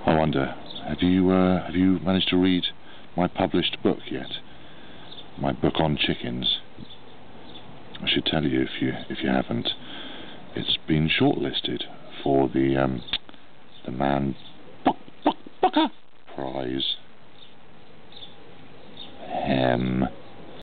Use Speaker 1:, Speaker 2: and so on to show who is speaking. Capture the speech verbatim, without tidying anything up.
Speaker 1: I wonder, have you uh, have you managed to read my published book yet? My book on chickens. I should tell you if you if you haven't. It's been shortlisted for the um, the Man